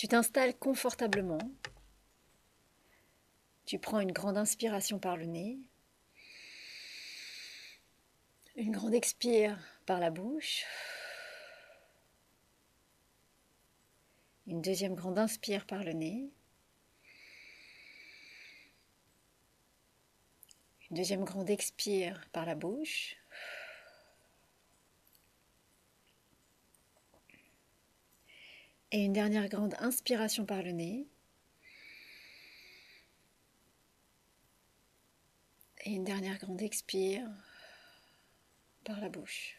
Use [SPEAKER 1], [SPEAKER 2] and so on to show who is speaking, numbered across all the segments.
[SPEAKER 1] Tu t'installes confortablement. Tu prends une grande inspiration par le nez. Une grande expire par la bouche. Une deuxième grande inspire par le nez. Une deuxième grande expire par la bouche. Et une dernière grande inspiration par le nez. Et une dernière grande expire par la bouche.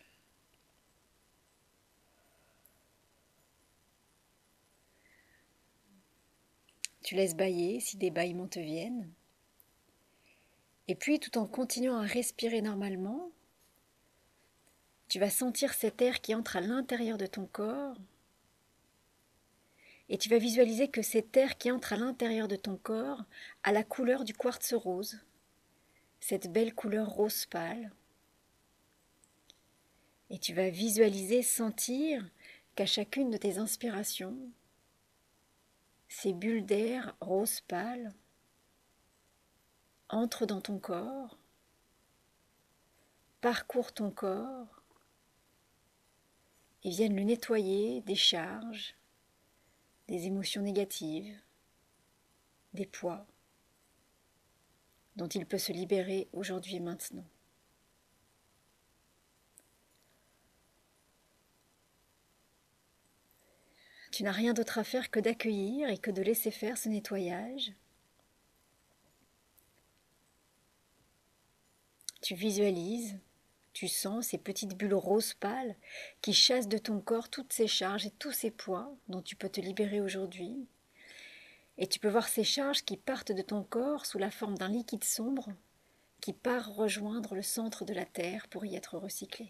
[SPEAKER 1] Tu laisses bâiller si des bâillements te viennent. Et puis, tout en continuant à respirer normalement, tu vas sentir cet air qui entre à l'intérieur de ton corps. Et tu vas visualiser que cet air qui entre à l'intérieur de ton corps a la couleur du quartz rose, cette belle couleur rose pâle. Et tu vas visualiser, sentir qu'à chacune de tes inspirations, ces bulles d'air rose pâle entrent dans ton corps, parcourent ton corps et viennent le nettoyer des charges, des émotions négatives, des poids dont il peut se libérer aujourd'hui et maintenant. Tu n'as rien d'autre à faire que d'accueillir et que de laisser faire ce nettoyage. Tu visualises, tu sens ces petites bulles roses pâles qui chassent de ton corps toutes ces charges et tous ces poids dont tu peux te libérer aujourd'hui. Et tu peux voir ces charges qui partent de ton corps sous la forme d'un liquide sombre qui part rejoindre le centre de la Terre pour y être recyclé.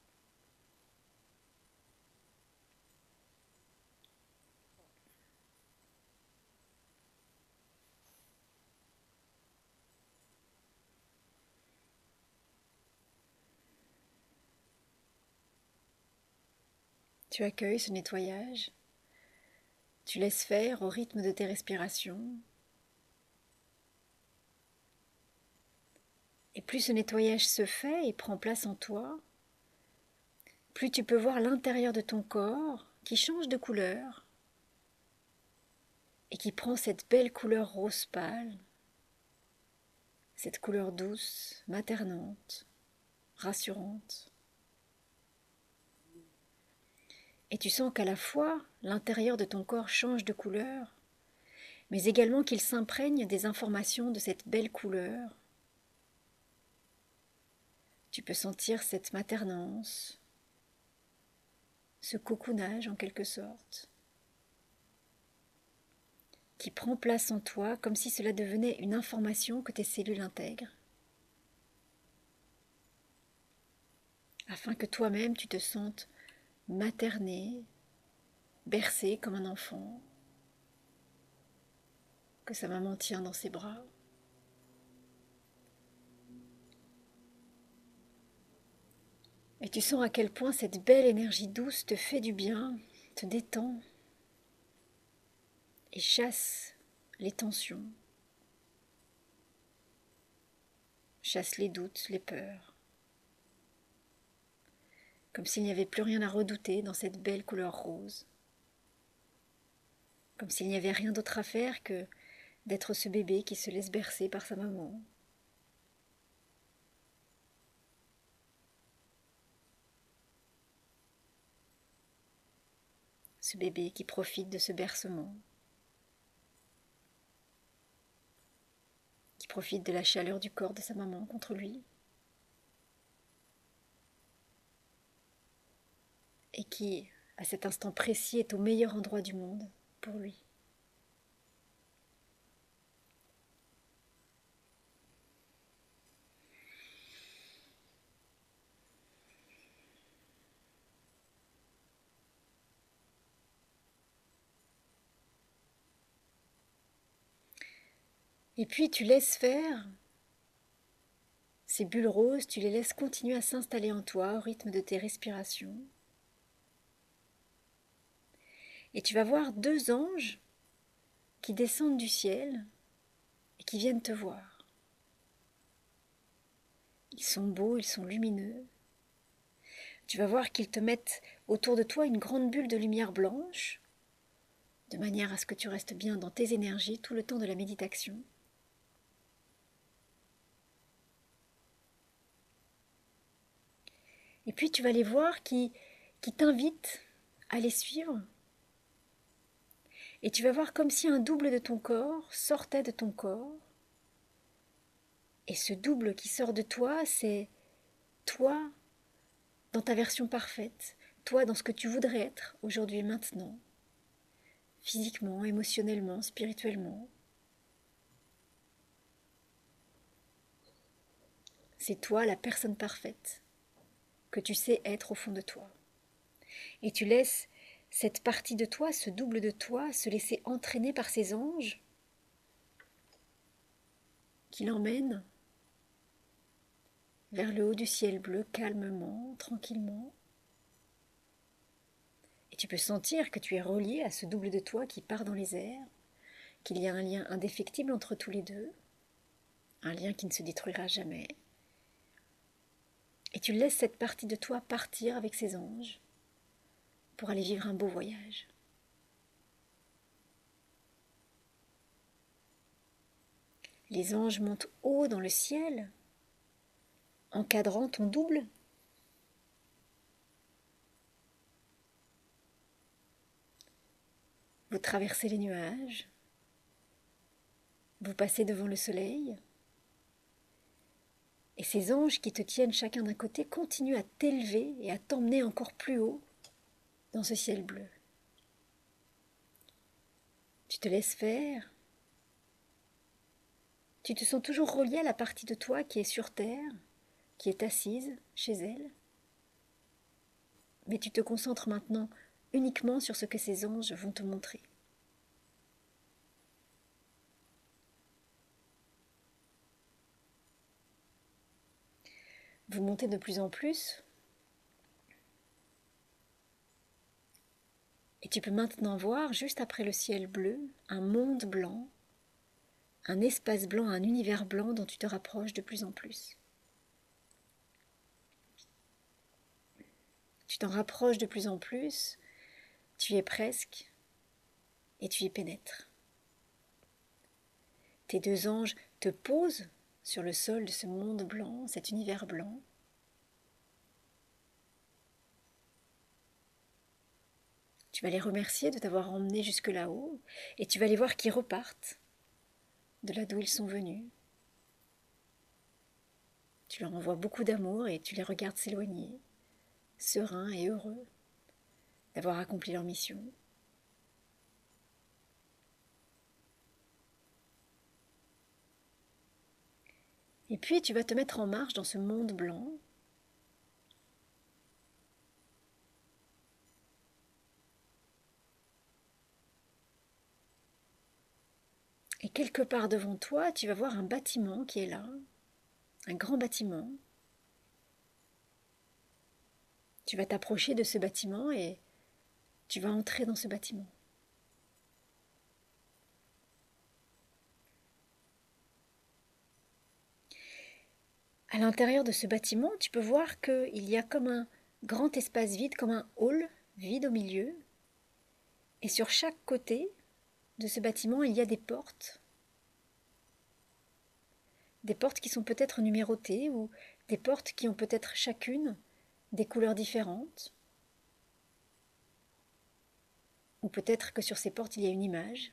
[SPEAKER 1] Tu accueilles ce nettoyage, tu laisses faire au rythme de tes respirations. Et plus ce nettoyage se fait et prend place en toi, plus tu peux voir l'intérieur de ton corps qui change de couleur et qui prend cette belle couleur rose pâle, cette couleur douce, maternante, rassurante. Et tu sens qu'à la fois l'intérieur de ton corps change de couleur, mais également qu'il s'imprègne des informations de cette belle couleur. Tu peux sentir cette maternance, ce cocoonage en quelque sorte, qui prend place en toi comme si cela devenait une information que tes cellules intègrent, afin que toi-même tu te sentes materné, bercé comme un enfant, que sa maman tient dans ses bras. Et tu sens à quel point cette belle énergie douce te fait du bien, te détend et chasse les tensions, chasse les doutes, les peurs, comme s'il n'y avait plus rien à redouter dans cette belle couleur rose, comme s'il n'y avait rien d'autre à faire que d'être ce bébé qui se laisse bercer par sa maman. Ce bébé qui profite de ce bercement, qui profite de la chaleur du corps de sa maman contre lui, et qui, à cet instant précis, est au meilleur endroit du monde pour lui. Et puis tu laisses faire ces bulles roses, tu les laisses continuer à s'installer en toi au rythme de tes respirations. Et tu vas voir deux anges qui descendent du ciel et qui viennent te voir. Ils sont beaux, ils sont lumineux. Tu vas voir qu'ils te mettent autour de toi une grande bulle de lumière blanche, de manière à ce que tu restes bien dans tes énergies tout le temps de la méditation. Et puis tu vas les voir qui t'invitent à les suivre. Et tu vas voir comme si un double de ton corps sortait de ton corps. Et ce double qui sort de toi, c'est toi dans ta version parfaite, toi dans ce que tu voudrais être aujourd'hui et maintenant, physiquement, émotionnellement, spirituellement. C'est toi la personne parfaite que tu sais être au fond de toi. Et tu laisses cette partie de toi, ce double de toi, se laisser entraîner par ces anges qui l'emmènent vers le haut du ciel bleu, calmement, tranquillement. Et tu peux sentir que tu es relié à ce double de toi qui part dans les airs, qu'il y a un lien indéfectible entre tous les deux, un lien qui ne se détruira jamais. Et tu laisses cette partie de toi partir avec ces anges pour aller vivre un beau voyage. Les anges montent haut dans le ciel, encadrant ton double. Vous traversez les nuages, vous passez devant le soleil, et ces anges qui te tiennent chacun d'un côté continuent à t'élever et à t'emmener encore plus haut dans ce ciel bleu. Tu te laisses faire. Tu te sens toujours relié à la partie de toi qui est sur terre, qui est assise chez elle. Mais tu te concentres maintenant uniquement sur ce que ces anges vont te montrer. Vous montez de plus en plus. Et tu peux maintenant voir, juste après le ciel bleu, un monde blanc, un espace blanc, un univers blanc dont tu te rapproches de plus en plus. Tu t'en rapproches de plus en plus, tu y es presque, et tu y pénètres. Tes deux anges te posent sur le sol de ce monde blanc, cet univers blanc. Tu vas les remercier de t'avoir emmené jusque là-haut, et tu vas les voir qui repartent de là d'où ils sont venus. Tu leur envoies beaucoup d'amour et tu les regardes s'éloigner, sereins et heureux d'avoir accompli leur mission. Et puis tu vas te mettre en marche dans ce monde blanc. Et quelque part devant toi, tu vas voir un bâtiment qui est là, un grand bâtiment. Tu vas t'approcher de ce bâtiment et tu vas entrer dans ce bâtiment. À l'intérieur de ce bâtiment, tu peux voir qu'il y a comme un grand espace vide, comme un hall vide au milieu. Et sur chaque côté de ce bâtiment, il y a des portes. Des portes qui sont peut-être numérotées ou des portes qui ont peut-être chacune des couleurs différentes. Ou peut-être que sur ces portes, il y a une image.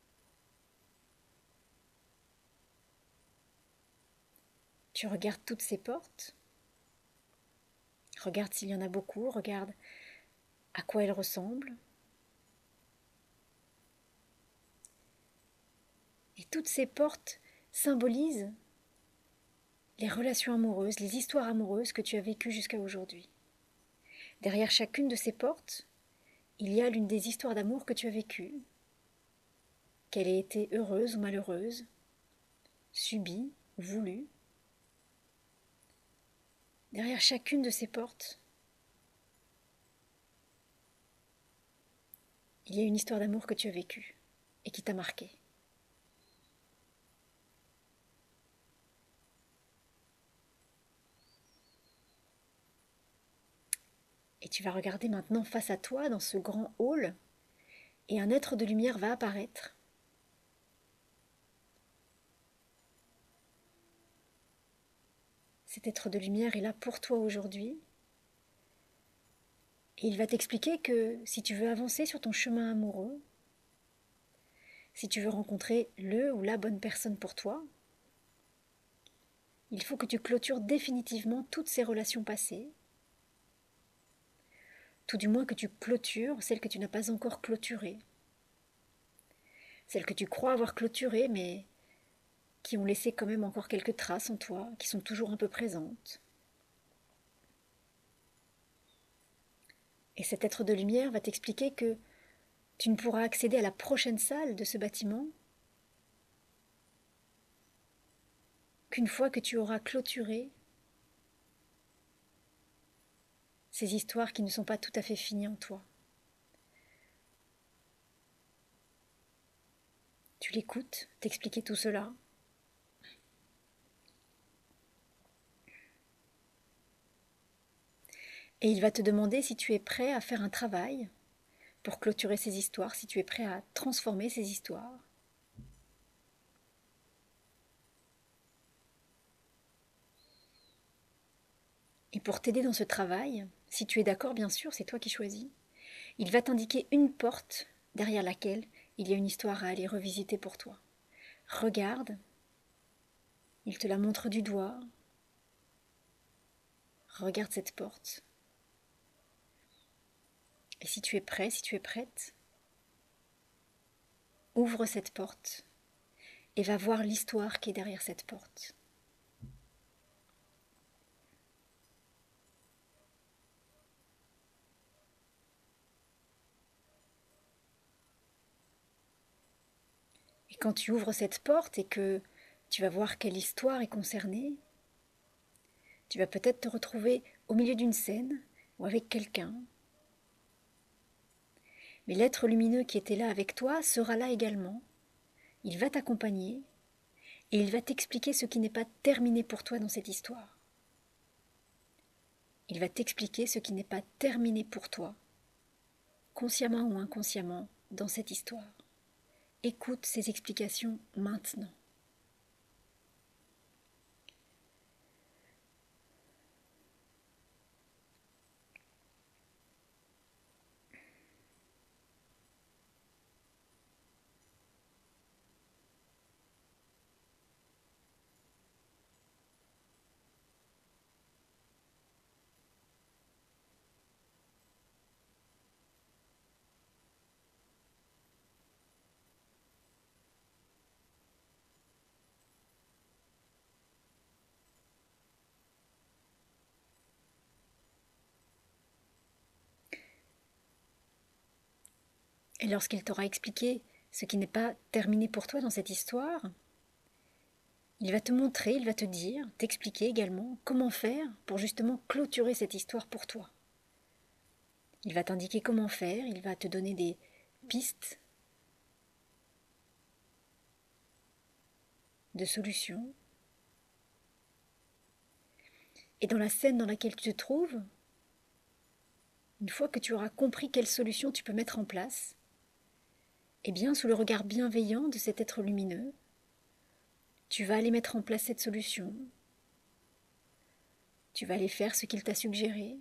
[SPEAKER 1] Tu regardes toutes ces portes. Regarde s'il y en a beaucoup. Regarde à quoi elles ressemblent. Et toutes ces portes symbolisent les relations amoureuses, les histoires amoureuses que tu as vécues jusqu'à aujourd'hui. Derrière chacune de ces portes, il y a l'une des histoires d'amour que tu as vécues, qu'elle ait été heureuse ou malheureuse, subie ou voulue. Derrière chacune de ces portes, il y a une histoire d'amour que tu as vécue et qui t'a marqué. Et tu vas regarder maintenant face à toi dans ce grand hall et un être de lumière va apparaître. Cet être de lumière est là pour toi aujourd'hui. Et il va t'expliquer que si tu veux avancer sur ton chemin amoureux, si tu veux rencontrer le ou la bonne personne pour toi, il faut que tu clôtures définitivement toutes ces relations passées, tout du moins que tu clôtures celles que tu n'as pas encore clôturées, celles que tu crois avoir clôturées mais qui ont laissé quand même encore quelques traces en toi, qui sont toujours un peu présentes. Et cet être de lumière va t'expliquer que tu ne pourras accéder à la prochaine salle de ce bâtiment qu'une fois que tu auras clôturé ces histoires qui ne sont pas tout à fait finies en toi. Tu l'écoutes t'expliquer tout cela. Et il va te demander si tu es prêt à faire un travail pour clôturer ces histoires, si tu es prêt à transformer ces histoires. Et pour t'aider dans ce travail, si tu es d'accord bien sûr, c'est toi qui choisis, il va t'indiquer une porte derrière laquelle il y a une histoire à aller revisiter pour toi. Regarde, il te la montre du doigt. Regarde cette porte. Et si tu es prêt, si tu es prête, ouvre cette porte et va voir l'histoire qui est derrière cette porte. Et quand tu ouvres cette porte et que tu vas voir quelle histoire est concernée, tu vas peut-être te retrouver au milieu d'une scène ou avec quelqu'un. Mais l'être lumineux qui était là avec toi sera là également. Il va t'accompagner et il va t'expliquer ce qui n'est pas terminé pour toi dans cette histoire. Il va t'expliquer ce qui n'est pas terminé pour toi, consciemment ou inconsciemment, dans cette histoire. Écoute ces explications maintenant. Et lorsqu'il t'aura expliqué ce qui n'est pas terminé pour toi dans cette histoire, il va te montrer, il va te dire, t'expliquer également comment faire pour justement clôturer cette histoire pour toi. Il va t'indiquer comment faire, il va te donner des pistes de solutions. Et dans la scène dans laquelle tu te trouves, une fois que tu auras compris quelle solution tu peux mettre en place, eh bien, sous le regard bienveillant de cet être lumineux, tu vas aller mettre en place cette solution. Tu vas aller faire ce qu'il t'a suggéré,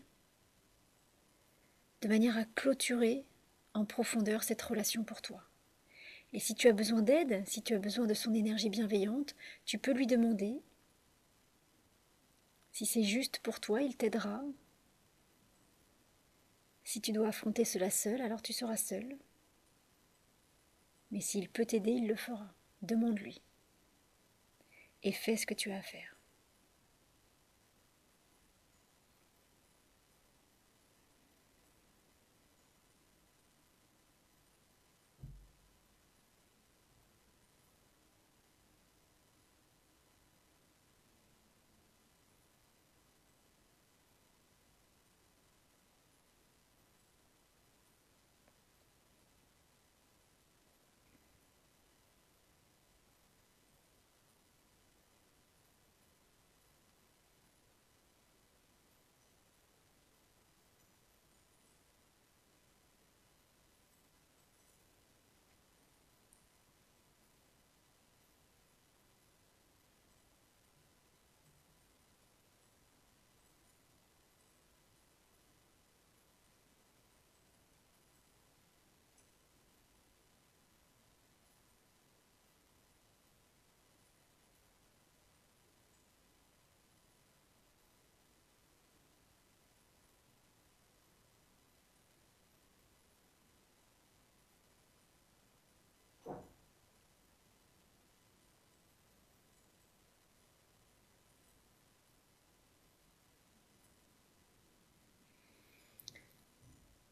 [SPEAKER 1] de manière à clôturer en profondeur cette relation pour toi. Et si tu as besoin d'aide, si tu as besoin de son énergie bienveillante, tu peux lui demander. Si c'est juste pour toi, il t'aidera. Si tu dois affronter cela seul, alors tu seras seul. Mais s'il peut t'aider, il le fera. Demande-lui. Et fais ce que tu as à faire.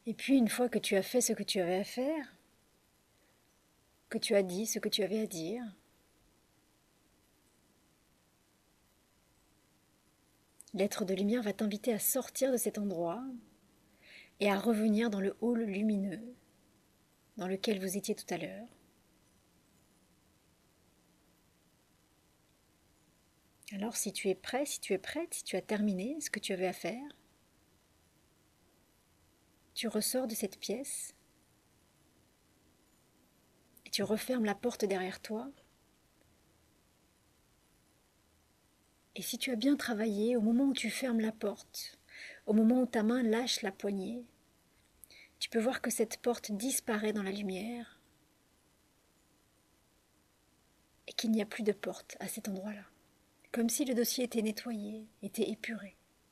[SPEAKER 1] Et puis une fois que tu as fait ce que tu avais à faire, que tu as dit ce que tu avais à dire, l'être de lumière va t'inviter à sortir de cet endroit et à revenir dans le hall lumineux dans lequel vous étiez tout à l'heure. Alors si tu es prêt, si tu es prête, si tu as terminé ce que tu avais à faire, tu ressors de cette pièce et tu refermes la porte derrière toi. Et si tu as bien travaillé, au moment où tu fermes la porte, au moment où ta main lâche la poignée, tu peux voir que cette porte disparaît dans la lumière et qu'il n'y a plus de porte à cet endroit-là, comme si le dossier était nettoyé, était épuré.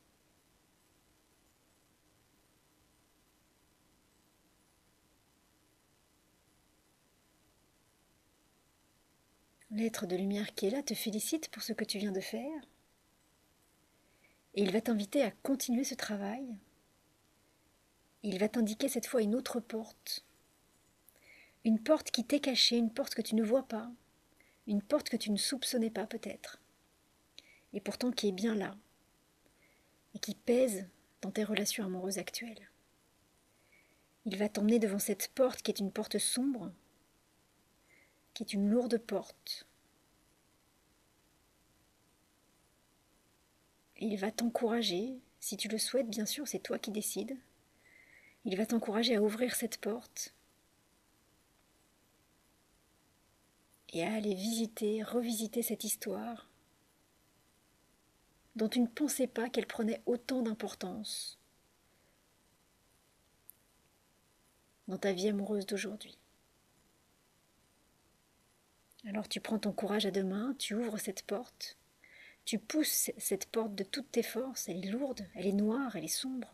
[SPEAKER 1] L'être de lumière qui est là te félicite pour ce que tu viens de faire et il va t'inviter à continuer ce travail. Il va t'indiquer cette fois une autre porte. Une porte qui t'est cachée, une porte que tu ne vois pas, une porte que tu ne soupçonnais pas peut-être, et pourtant qui est bien là, et qui pèse dans tes relations amoureuses actuelles. Il va t'emmener devant cette porte qui est une porte sombre, qui est une lourde porte. Et il va t'encourager, si tu le souhaites bien sûr, c'est toi qui décides, il va t'encourager à ouvrir cette porte et à aller visiter, revisiter cette histoire dont tu ne pensais pas qu'elle prenait autant d'importance dans ta vie amoureuse d'aujourd'hui. Alors tu prends ton courage à deux mains, tu ouvres cette porte, tu pousses cette porte de toutes tes forces, elle est lourde, elle est noire, elle est sombre.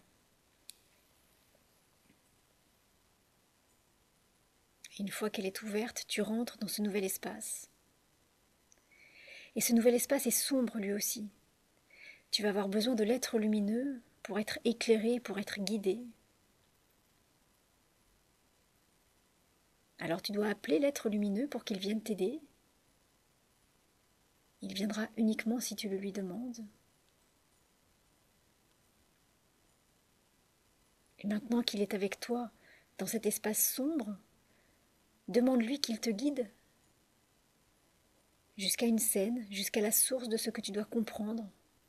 [SPEAKER 1] Et une fois qu'elle est ouverte, tu rentres dans ce nouvel espace. Et ce nouvel espace est sombre lui aussi. Tu vas avoir besoin de l'être lumineux pour être éclairé, pour être guidé. Alors tu dois appeler l'être lumineux pour qu'il vienne t'aider. Il viendra uniquement si tu le lui demandes. Et maintenant qu'il est avec toi dans cet espace sombre, demande-lui qu'il te guide jusqu'à une scène, jusqu'à la source de ce que tu dois comprendre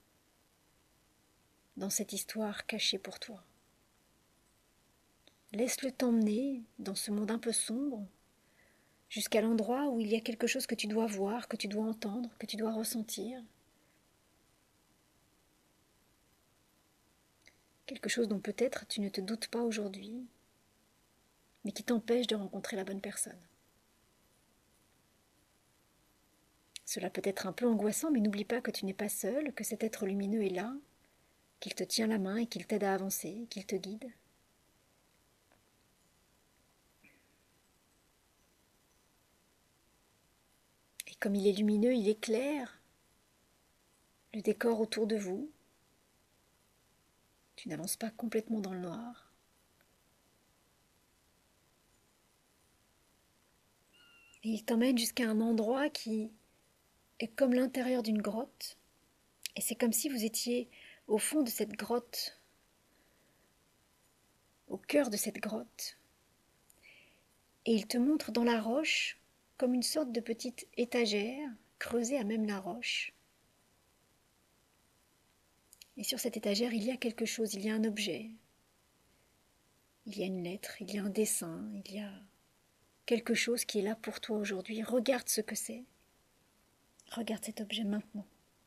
[SPEAKER 1] dans cette histoire cachée pour toi. Laisse-le t'emmener dans ce monde un peu sombre, jusqu'à l'endroit où il y a quelque chose que tu dois voir, que tu dois entendre, que tu dois ressentir. Quelque chose dont peut-être tu ne te doutes pas aujourd'hui, mais qui t'empêche de rencontrer la bonne personne. Cela peut être un peu angoissant, mais n'oublie pas que tu n'es pas seul, que cet être lumineux est là, qu'il te tient la main et qu'il t'aide à avancer, qu'il te guide. Et comme il est lumineux, il éclaire le décor autour de vous. Tu n'avances pas complètement dans le noir. Et il t'emmène jusqu'à un endroit qui est comme l'intérieur d'une grotte. Et c'est comme si vous étiez au fond de cette grotte, au cœur de cette grotte. Et il te montre dans la roche comme une sorte de petite étagère creusée à même la roche. Et sur cette étagère, il y a quelque chose, il y a un objet. Il y a une lettre, il y a un dessin, il y a quelque chose qui est là pour toi aujourd'hui. Regarde ce que c'est. Regarde cet objet maintenant.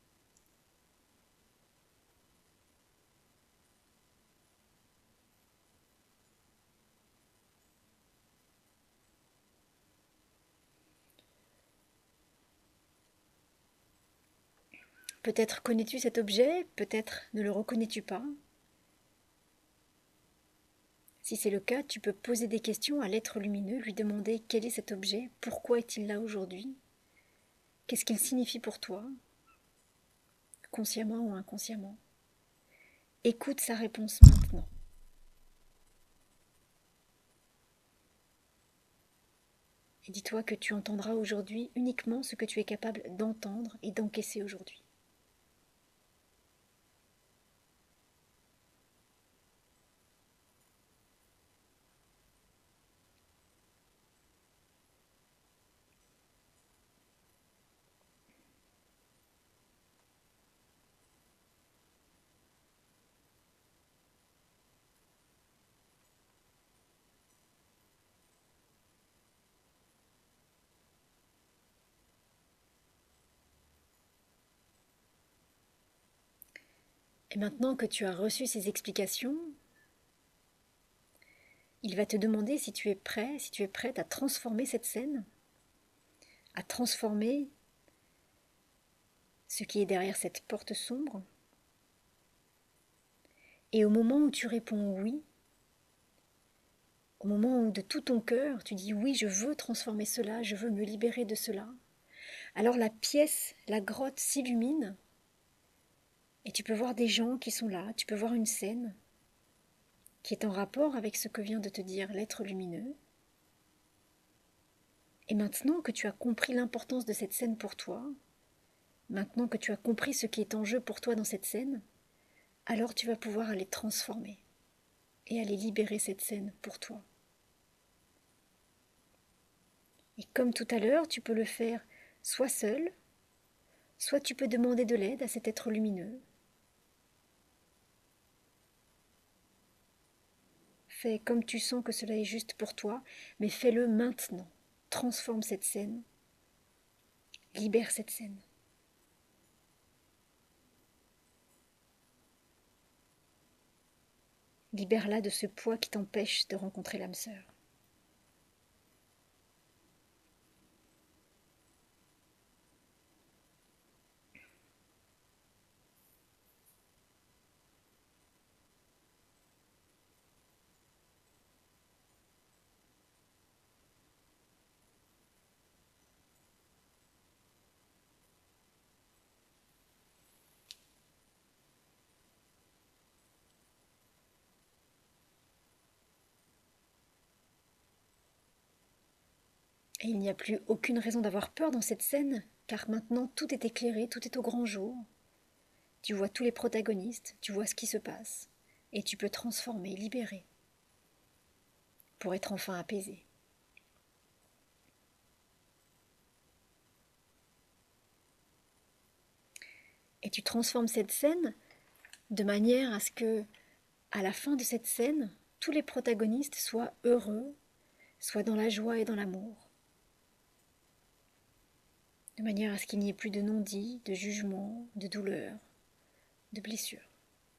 [SPEAKER 1] Peut-être connais-tu cet objet, peut-être ne le reconnais-tu pas. Si c'est le cas, tu peux poser des questions à l'être lumineux, lui demander quel est cet objet, pourquoi est-il là aujourd'hui, qu'est-ce qu'il signifie pour toi, consciemment ou inconsciemment. Écoute sa réponse maintenant. Et dis-toi que tu entendras aujourd'hui uniquement ce que tu es capable d'entendre et d'encaisser aujourd'hui. Et maintenant que tu as reçu ces explications, il va te demander si tu es prêt, si tu es prête à transformer cette scène, à transformer ce qui est derrière cette porte sombre. Et au moment où tu réponds oui, au moment où de tout ton cœur tu dis oui, je veux transformer cela, je veux me libérer de cela, alors la pièce, la grotte s'illumine et tu peux voir des gens qui sont là, tu peux voir une scène qui est en rapport avec ce que vient de te dire l'être lumineux. Et maintenant que tu as compris l'importance de cette scène pour toi, maintenant que tu as compris ce qui est en jeu pour toi dans cette scène, alors tu vas pouvoir aller transformer et aller libérer cette scène pour toi. Et comme tout à l'heure, tu peux le faire soit seul, soit tu peux demander de l'aide à cet être lumineux. Fais comme tu sens que cela est juste pour toi, mais fais-le maintenant. Transforme cette scène. Libère cette scène. Libère-la de ce poids qui t'empêche de rencontrer l'âme sœur. Et il n'y a plus aucune raison d'avoir peur dans cette scène, car maintenant tout est éclairé, tout est au grand jour. Tu vois tous les protagonistes, tu vois ce qui se passe, et tu peux transformer, libérer, pour être enfin apaisé. Et tu transformes cette scène de manière à ce que, à la fin de cette scène, tous les protagonistes soient heureux, soient dans la joie et dans l'amour. De manière à ce qu'il n'y ait plus de non-dits, de jugements, de douleurs, de blessures.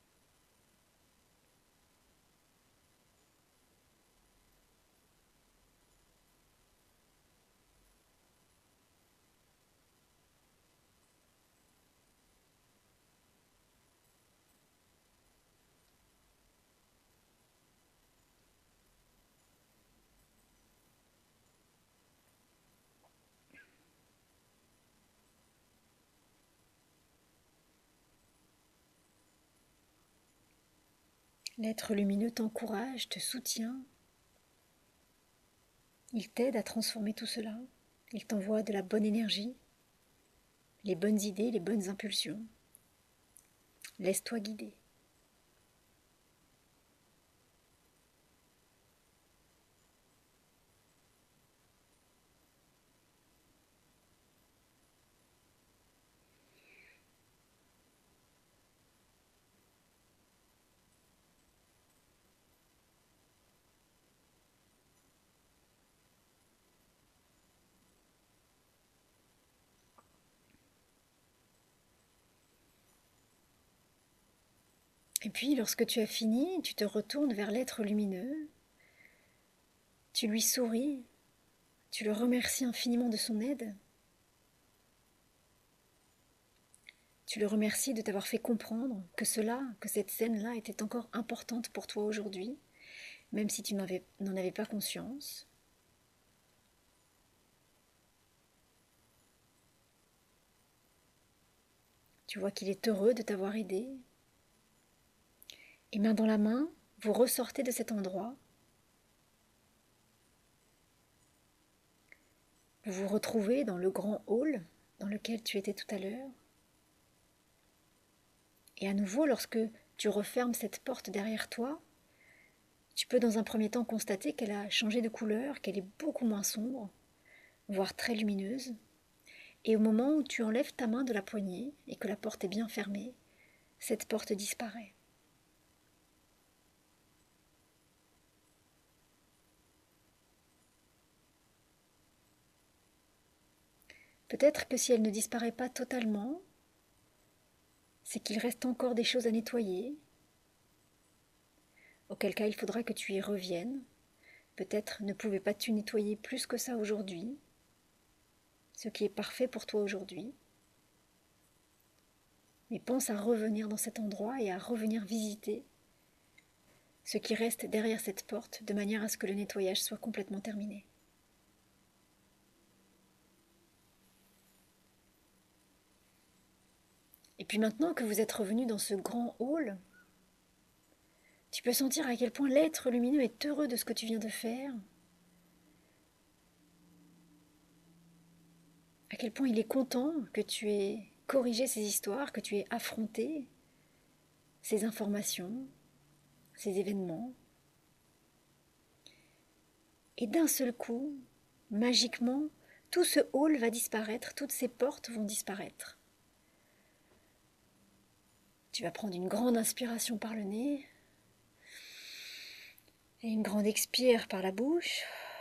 [SPEAKER 1] L'être lumineux t'encourage, te soutient. Il t'aide à transformer tout cela. Il t'envoie de la bonne énergie, les bonnes idées, les bonnes impulsions. Laisse-toi guider. Et puis, lorsque tu as fini, tu te retournes vers l'être lumineux, tu lui souris, tu le remercies infiniment de son aide, tu le remercies de t'avoir fait comprendre que que cette scène-là était encore importante pour toi aujourd'hui, même si tu n'en avais pas conscience. Tu vois qu'il est heureux de t'avoir aidé. Et main dans la main, vous ressortez de cet endroit. Vous vous retrouvez dans le grand hall dans lequel tu étais tout à l'heure. Et à nouveau, lorsque tu refermes cette porte derrière toi, tu peux dans un premier temps constater qu'elle a changé de couleur, qu'elle est beaucoup moins sombre, voire très lumineuse. Et au moment où tu enlèves ta main de la poignée et que la porte est bien fermée, cette porte disparaît. Peut-être que si elle ne disparaît pas totalement, c'est qu'il reste encore des choses à nettoyer, auquel cas il faudra que tu y reviennes. Peut-être ne pouvais pas tu nettoyer plus que ça aujourd'hui, ce qui est parfait pour toi aujourd'hui. Mais pense à revenir dans cet endroit et à revenir visiter ce qui reste derrière cette porte de manière à ce que le nettoyage soit complètement terminé. Et puis maintenant que vous êtes revenu dans ce grand hall, tu peux sentir à quel point l'être lumineux est heureux de ce que tu viens de faire, à quel point il est content que tu aies corrigé ces histoires, que tu aies affronté ces informations, ces événements. Et d'un seul coup, magiquement, tout ce hall va disparaître, toutes ces portes vont disparaître. Tu vas prendre une grande inspiration par le nez et une grande expire par la bouche.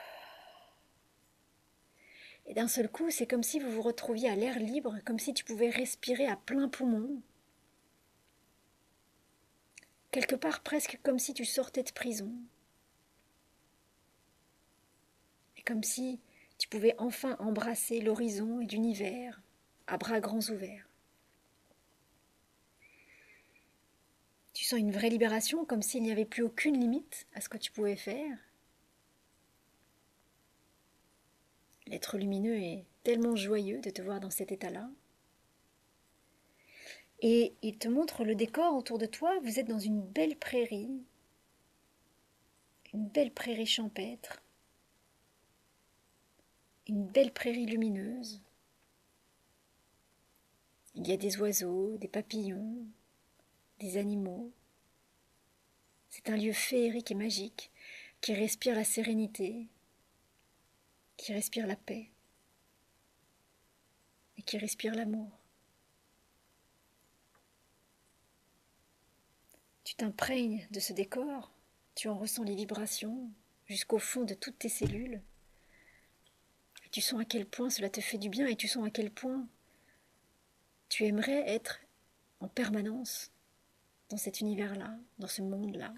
[SPEAKER 1] Et d'un seul coup, c'est comme si vous vous retrouviez à l'air libre, comme si tu pouvais respirer à plein poumon. Quelque part presque comme si tu sortais de prison. Et comme si tu pouvais enfin embrasser l'horizon et l'univers à bras grands ouverts. Tu sens une vraie libération, comme s'il n'y avait plus aucune limite à ce que tu pouvais faire. L'être lumineux est tellement joyeux de te voir dans cet état-là. Et il te montre le décor autour de toi. Vous êtes dans une belle prairie champêtre, une belle prairie lumineuse. Il y a des oiseaux, des papillons, des animaux. C'est un lieu féerique et magique qui respire la sérénité, qui respire la paix et qui respire l'amour. Tu t'imprègnes de ce décor, tu en ressens les vibrations jusqu'au fond de toutes tes cellules. Et tu sens à quel point cela te fait du bien et tu sens à quel point tu aimerais être en permanence dans cet univers-là, dans ce monde-là.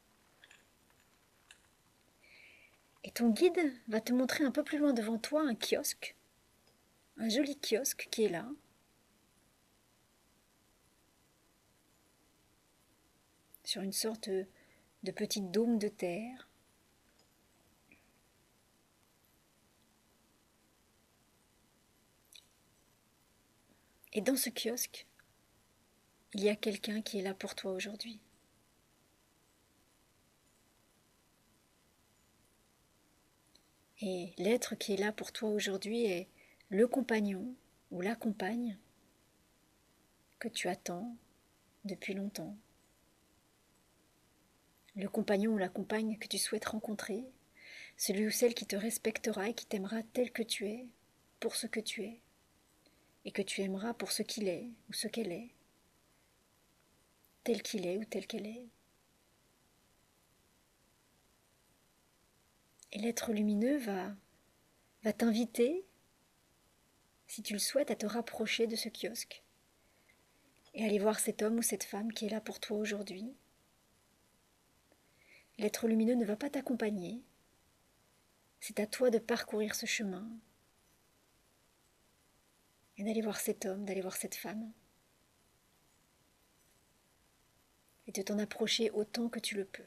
[SPEAKER 1] Et ton guide va te montrer un peu plus loin devant toi un kiosque, un joli kiosque qui est là. Sur une sorte de petit dôme de terre. Et dans ce kiosque, il y a quelqu'un qui est là pour toi aujourd'hui. Et l'être qui est là pour toi aujourd'hui est le compagnon ou la compagne que tu attends depuis longtemps. Le compagnon ou la compagne que tu souhaites rencontrer, celui ou celle qui te respectera et qui t'aimera tel que tu es, pour ce que tu es, et que tu aimeras pour ce qu'il est ou ce qu'elle est, tel qu'il est ou telle qu'elle est. Et l'être lumineux va t'inviter, si tu le souhaites, à te rapprocher de ce kiosque et aller voir cet homme ou cette femme qui est là pour toi aujourd'hui. L'être lumineux ne va pas t'accompagner, c'est à toi de parcourir ce chemin et d'aller voir cet homme, d'aller voir cette femme et de t'en approcher autant que tu le peux.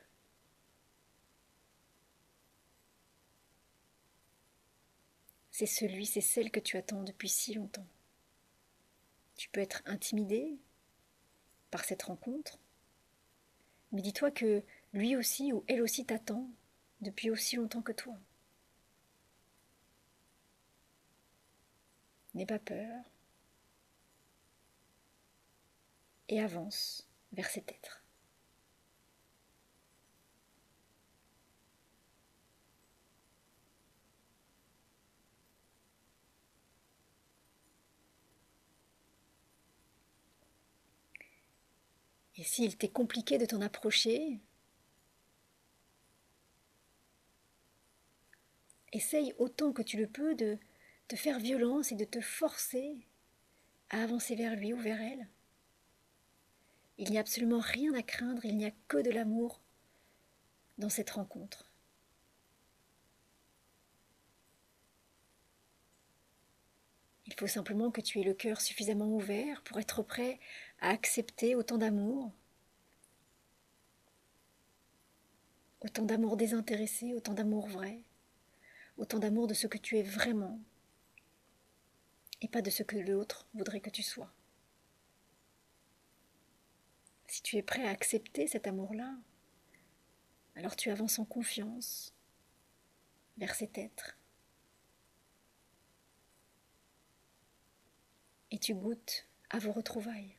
[SPEAKER 1] C'est celui, c'est celle que tu attends depuis si longtemps. Tu peux être intimidé par cette rencontre, mais dis-toi que lui aussi ou elle aussi t'attend depuis aussi longtemps que toi. n'aie pas peur et avance vers cet être. Et s'il t'est compliqué de t'en approcher, essaye autant que tu le peux de te faire violence et de te forcer à avancer vers lui ou vers elle. Il n'y a absolument rien à craindre, il n'y a que de l'amour dans cette rencontre. Il faut simplement que tu aies le cœur suffisamment ouvert pour être prêt à accepter autant d'amour désintéressé, autant d'amour vrai, autant d'amour de ce que tu es vraiment et pas de ce que l'autre voudrait que tu sois. Si tu es prêt à accepter cet amour-là, alors tu avances en confiance vers cet être et tu goûtes à vos retrouvailles.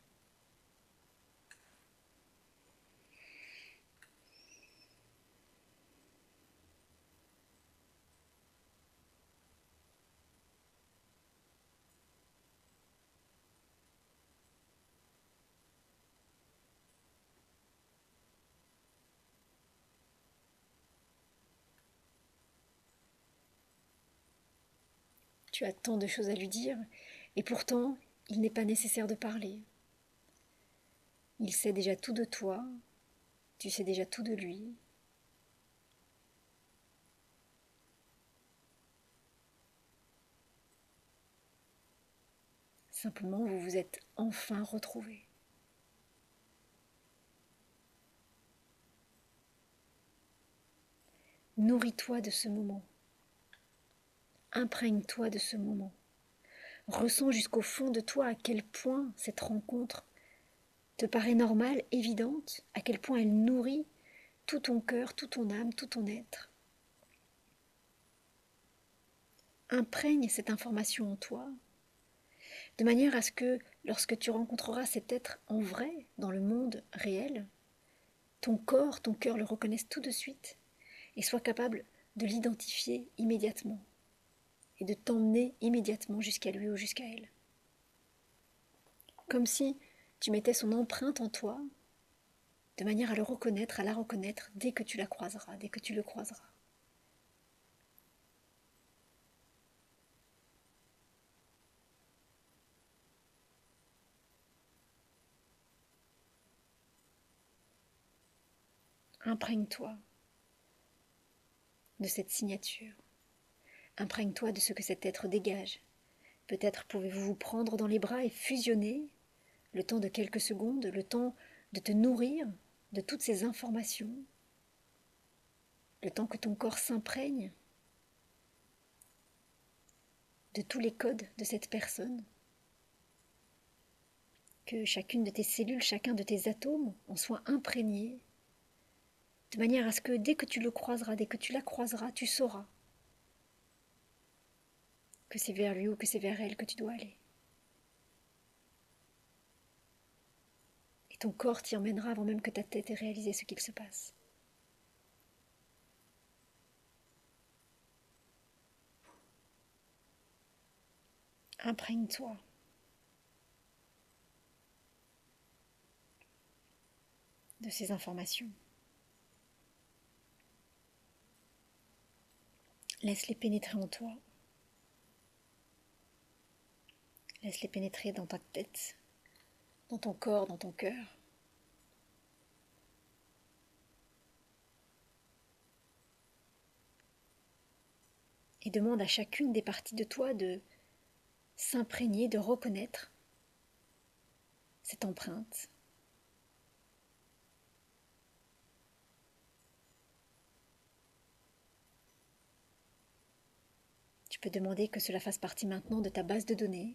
[SPEAKER 1] Tu as tant de choses à lui dire, et pourtant, il n'est pas nécessaire de parler. Il sait déjà tout de toi, tu sais déjà tout de lui. Simplement, vous vous êtes enfin retrouvés. Nourris-toi de ce moment. Imprègne-toi de ce moment. Ressens jusqu'au fond de toi à quel point cette rencontre te paraît normale, évidente, à quel point elle nourrit tout ton cœur, tout ton âme, tout ton être. Imprègne cette information en toi, de manière à ce que, lorsque tu rencontreras cet être en vrai, dans le monde réel, ton corps, ton cœur le reconnaissent tout de suite et soit capable de l'identifier immédiatement et de t'emmener immédiatement jusqu'à lui ou jusqu'à elle. Comme si tu mettais son empreinte en toi, de manière à le reconnaître, à la reconnaître dès que tu la croiseras, dès que tu le croiseras. Imprègne-toi de cette signature. Imprègne-toi de ce que cet être dégage. Peut-être pouvez-vous vous prendre dans les bras et fusionner le temps de quelques secondes, le temps de te nourrir de toutes ces informations, le temps que ton corps s'imprègne de tous les codes de cette personne, que chacune de tes cellules, chacun de tes atomes en soit imprégné, de manière à ce que dès que tu le croiseras, dès que tu la croiseras, tu sauras que c'est vers lui ou que c'est vers elle que tu dois aller. Et ton corps t'y emmènera avant même que ta tête ait réalisé ce qu'il se passe. Imprègne-toi. De ces informations. Laisse-les pénétrer en toi. Laisse-les pénétrer dans ta tête, dans ton corps, dans ton cœur. Et demande à chacune des parties de toi de s'imprégner, de reconnaître cette empreinte. Tu peux demander que cela fasse partie maintenant de ta base de données.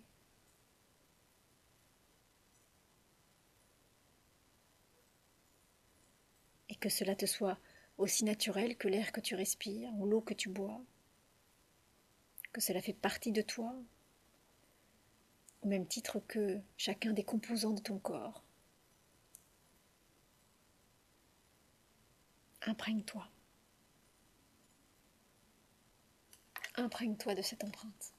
[SPEAKER 1] Et que cela te soit aussi naturel que l'air que tu respires ou l'eau que tu bois. Que cela fait partie de toi. au même titre que chacun des composants de ton corps. Imprègne-toi. Imprègne-toi de cette empreinte.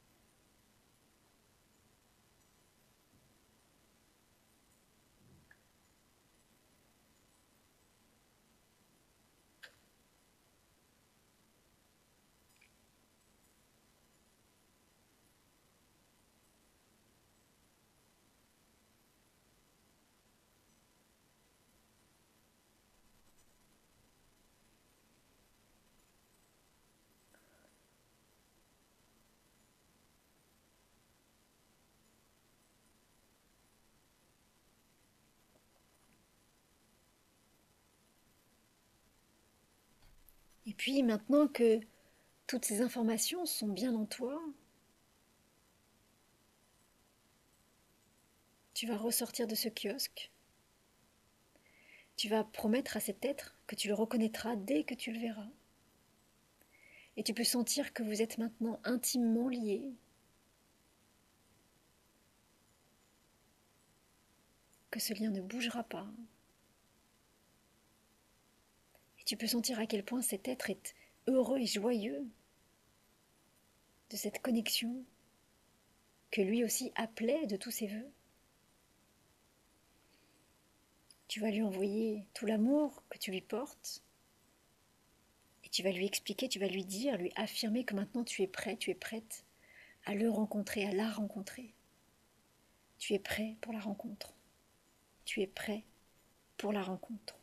[SPEAKER 1] Et puis maintenant que toutes ces informations sont bien en toi, tu vas ressortir de ce kiosque. Tu vas promettre à cet être que tu le reconnaîtras dès que tu le verras. Et tu peux sentir que vous êtes maintenant intimement liés, que ce lien ne bougera pas. Et tu peux sentir à quel point cet être est heureux et joyeux de cette connexion que lui aussi appelait de tous ses voeux. Tu vas lui envoyer tout l'amour que tu lui portes et tu vas lui expliquer, tu vas lui dire, lui affirmer que maintenant tu es prêt, tu es prête à le rencontrer, à la rencontrer. Tu es prêt pour la rencontre. Tu es prêt pour la rencontre.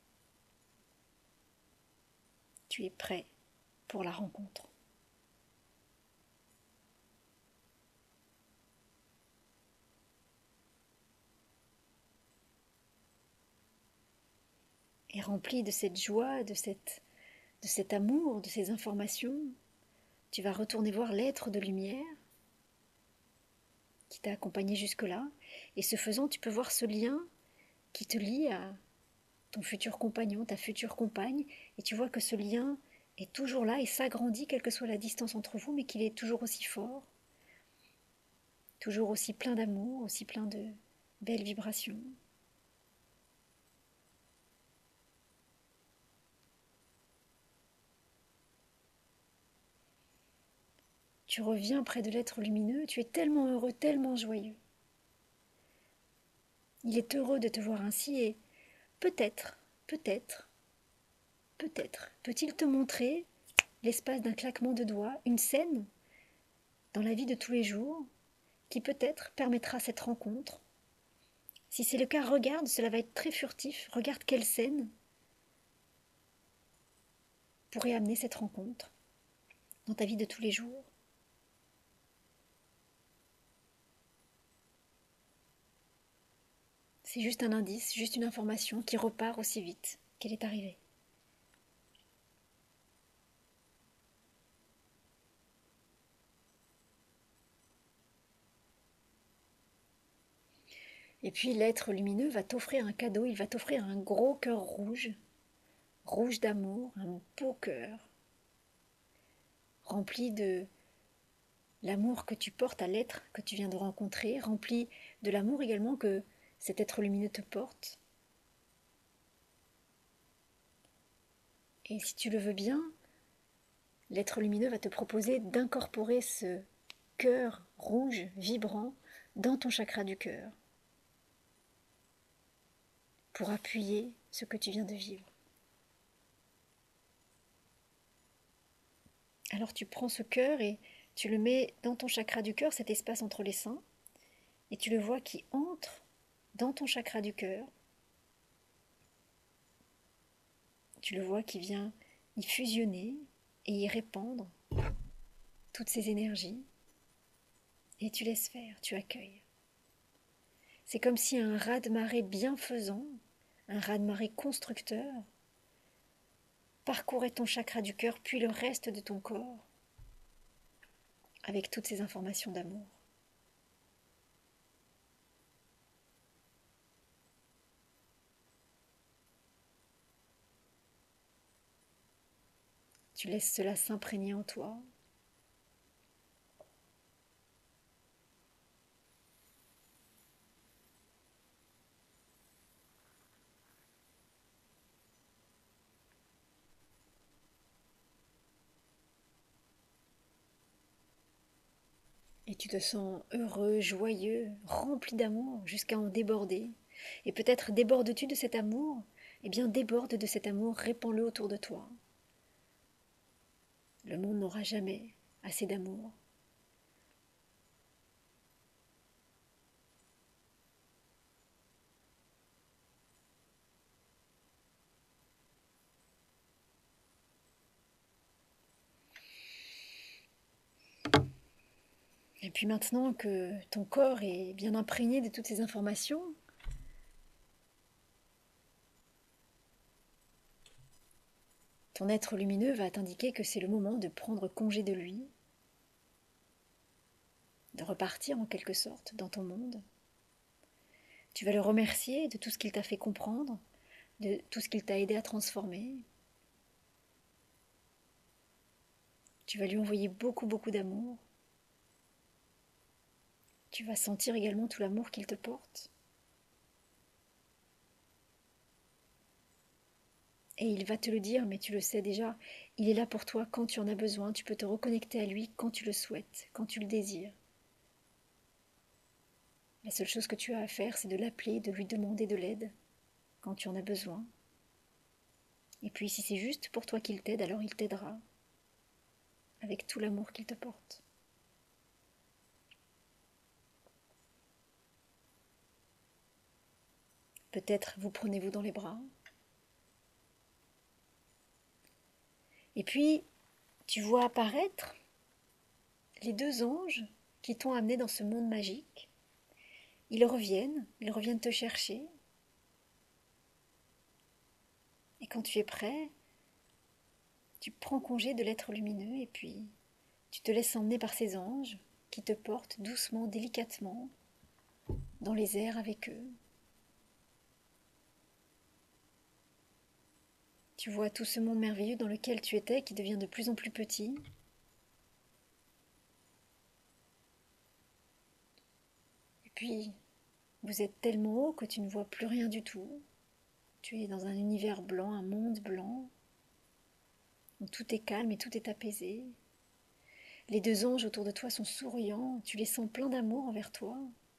[SPEAKER 1] Tu es prêt pour la rencontre. Et rempli de cette joie, de cet amour, de ces informations, tu vas retourner voir l'être de lumière qui t'a accompagné jusque-là. Et ce faisant, tu peux voir ce lien qui te lie à ton futur compagnon, ta future compagne. Et tu vois que ce lien est toujours là et s'agrandit, quelle que soit la distance entre vous, mais qu'il est toujours aussi fort, toujours aussi plein d'amour, aussi plein de belles vibrations. Tu reviens près de l'être lumineux, tu es tellement heureux, tellement joyeux. Il est heureux de te voir ainsi et peut-être, peut-être, peut-être peut-il te montrer, l'espace d'un claquement de doigts, une scène dans la vie de tous les jours qui peut-être permettra cette rencontre. Si c'est le cas, regarde, cela va être très furtif, regarde quelle scène pourrait amener cette rencontre dans ta vie de tous les jours. C'est juste un indice, juste une information qui repart aussi vite qu'elle est arrivée. Et puis l'être lumineux va t'offrir un cadeau, il va t'offrir un gros cœur rouge, rouge d'amour, un beau cœur, rempli de l'amour que tu portes à l'être que tu viens de rencontrer, rempli de l'amour également que cet être lumineux te porte. Et si tu le veux bien, l'être lumineux va te proposer d'incorporer ce cœur rouge, vibrant, dans ton chakra du cœur, pour appuyer ce que tu viens de vivre. Alors tu prends ce cœur et tu le mets dans ton chakra du cœur, cet espace entre les seins, et tu le vois qui entre dans ton chakra du cœur. Tu le vois qui vient y fusionner et y répandre toutes ces énergies. Et tu laisses faire, tu accueilles. C'est comme si un raz-de-marée bienfaisant, un raz-de-marée constructeur, parcourait ton chakra du cœur, puis le reste de ton corps, avec toutes ces informations d'amour. Tu laisses cela s'imprégner en toi. Et tu te sens heureux, joyeux, rempli d'amour, jusqu'à en déborder. Et peut-être débordes-tu de cet amour? Eh bien, déborde de cet amour, répands-le autour de toi. Le monde n'aura jamais assez d'amour. Et puis maintenant que ton corps est bien imprégné de toutes ces informations, ton être lumineux va t'indiquer que c'est le moment de prendre congé de lui, de repartir en quelque sorte dans ton monde. Tu vas le remercier de tout ce qu'il t'a fait comprendre, de tout ce qu'il t'a aidé à transformer. Tu vas lui envoyer beaucoup, beaucoup d'amour. Tu vas sentir également tout l'amour qu'il te porte. Et il va te le dire, mais tu le sais déjà, il est là pour toi quand tu en as besoin, tu peux te reconnecter à lui quand tu le souhaites, quand tu le désires. La seule chose que tu as à faire, c'est de l'appeler, de lui demander de l'aide quand tu en as besoin. Et puis si c'est juste pour toi qu'il t'aide, alors il t'aidera avec tout l'amour qu'il te porte. Peut-être vous prenez-vous dans les bras. Et puis, tu vois apparaître les deux anges qui t'ont amené dans ce monde magique. Ils reviennent te chercher. Et quand tu es prêt, tu prends congé de l'être lumineux et puis tu te laisses emmener par ces anges qui te portent doucement, délicatement, dans les airs avec eux. Tu vois tout ce monde merveilleux dans lequel tu étais qui devient de plus en plus petit. Et puis, vous êtes tellement haut que tu ne vois plus rien du tout. Tu es dans un univers blanc, un monde blanc, où tout est calme et tout est apaisé. Les deux anges autour de toi sont souriants, tu les sens pleins d'amour envers toi.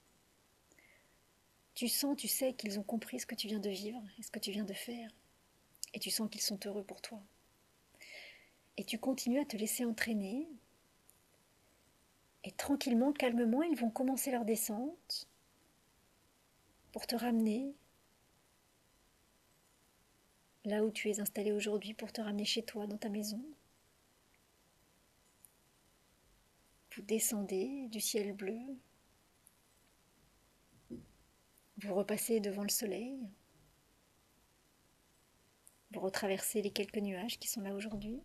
[SPEAKER 1] Tu sens, tu sais qu'ils ont compris ce que tu viens de vivre et ce que tu viens de faire. Et tu sens qu'ils sont heureux pour toi. Et tu continues à te laisser entraîner. Et tranquillement, calmement, ils vont commencer leur descente pour te ramener là où tu es installé aujourd'hui, pour te ramener chez toi, dans ta maison. Vous descendez du ciel bleu. Vous repassez devant le soleil. Vous retraversez les quelques nuages qui sont là aujourd'hui.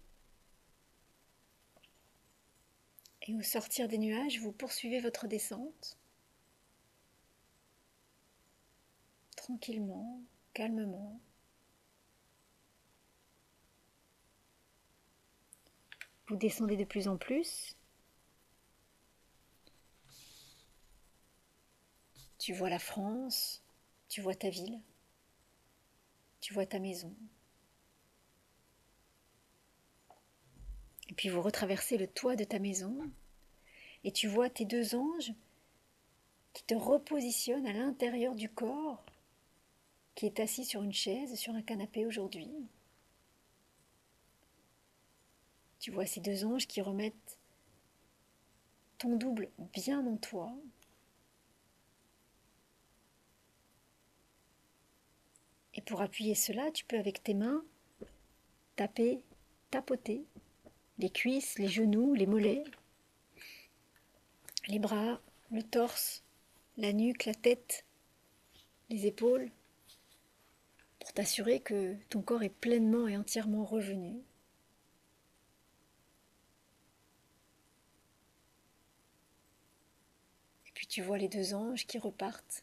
[SPEAKER 1] Et au sortir des nuages, vous poursuivez votre descente. Tranquillement, calmement. Vous descendez de plus en plus. Tu vois la France, tu vois ta ville, tu vois ta maison. Et puis vous retraversez le toit de ta maison et tu vois tes deux anges qui te repositionnent à l'intérieur du corps qui est assis sur une chaise, sur un canapé aujourd'hui. Tu vois ces deux anges qui remettent ton double bien en toi. Et pour appuyer cela, tu peux avec tes mains taper, tapoter les cuisses, les genoux, les mollets, les bras, le torse, la nuque, la tête, les épaules, pour t'assurer que ton corps est pleinement et entièrement revenu. Et puis tu vois les deux anges qui repartent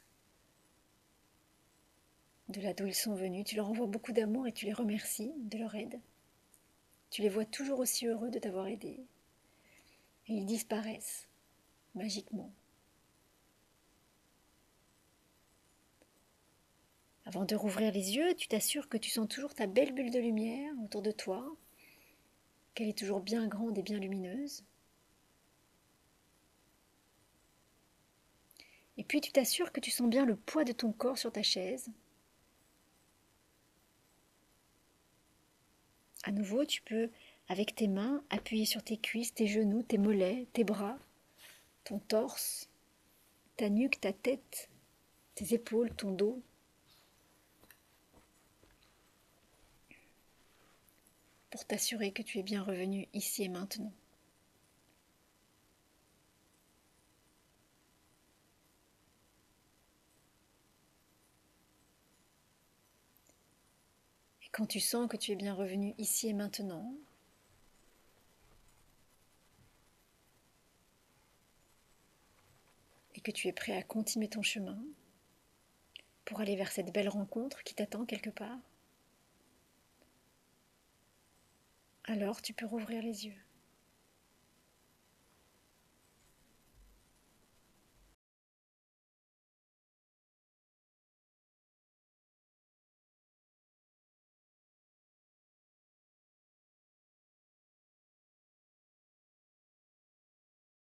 [SPEAKER 1] de là d'où ils sont venus. Tu leur envoies beaucoup d'amour et tu les remercies de leur aide. Tu les vois toujours aussi heureux de t'avoir aidé. Et ils disparaissent magiquement. Avant de rouvrir les yeux, tu t'assures que tu sens toujours ta belle bulle de lumière autour de toi, qu'elle est toujours bien grande et bien lumineuse. Et puis tu t'assures que tu sens bien le poids de ton corps sur ta chaise. À nouveau, tu peux, avec tes mains, appuyer sur tes cuisses, tes genoux, tes mollets, tes bras, ton torse, ta nuque, ta tête, tes épaules, ton dos. Pour t'assurer que tu es bien revenu ici et maintenant. Et quand tu sens que tu es bien revenu ici et maintenant, et que tu es prêt à continuer ton chemin pour aller vers cette belle rencontre qui t'attend quelque part, alors tu peux rouvrir les yeux.